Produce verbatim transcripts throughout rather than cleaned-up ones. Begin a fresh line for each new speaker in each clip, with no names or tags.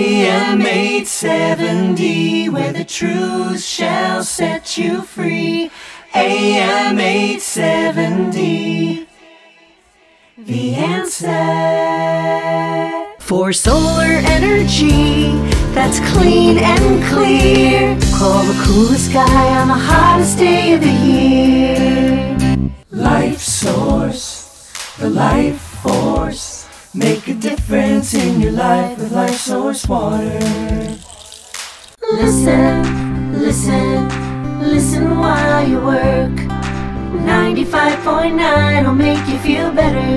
A M eight seventy, where the truth shall set you free. A M eight seventy, the answer. For solar energy that's clean and clear, call the coolest guy on the hottest day of the year. Life source, the life force, make a difference in your life with Life Source Water. Listen, listen, listen while you work. ninety-five point nine will make you feel better.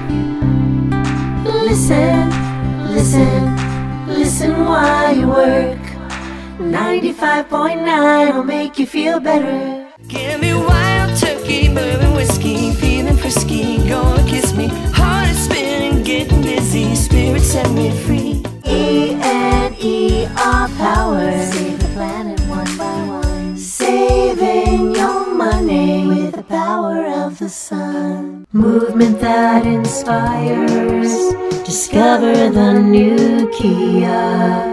Listen, listen, listen while you work. ninety-five point nine will make you feel better.
Give me wild turkey, bourbon whiskey, feeling frisky, gonna kiss me. Heart is spinning, getting busy, spirit set me free.
E and E R power, save the planet one by one. Saving your money with the power of the sun. Movement that inspires, discover the new Kia.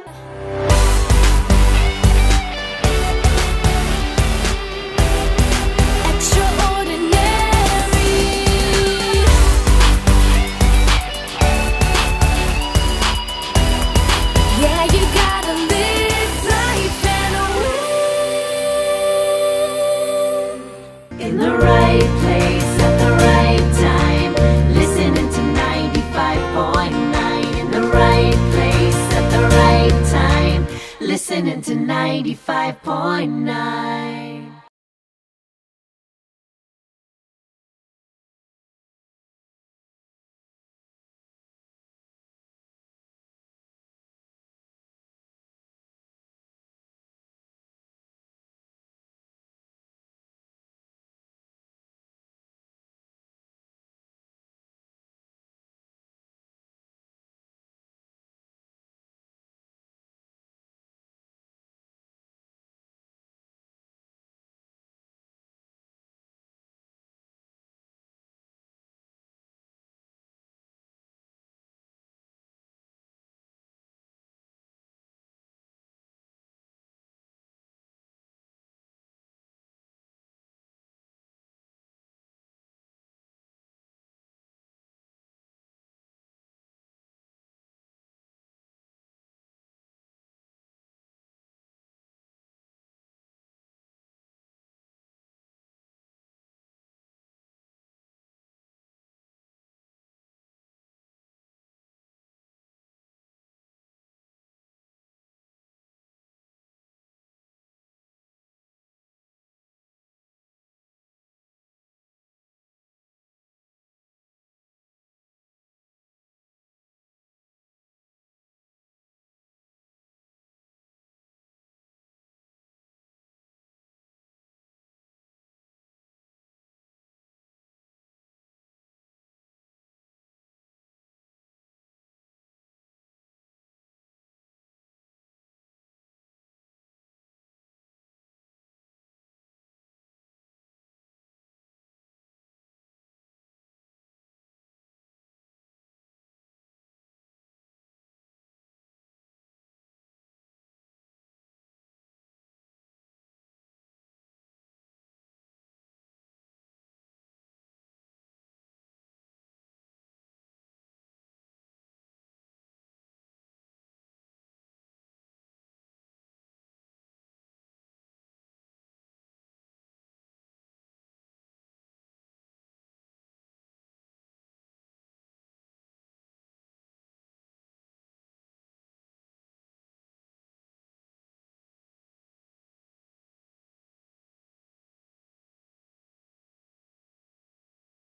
In the right place at the right time, listening to ninety-five point nine. In the right place at the right time, listening to ninety-five point nine.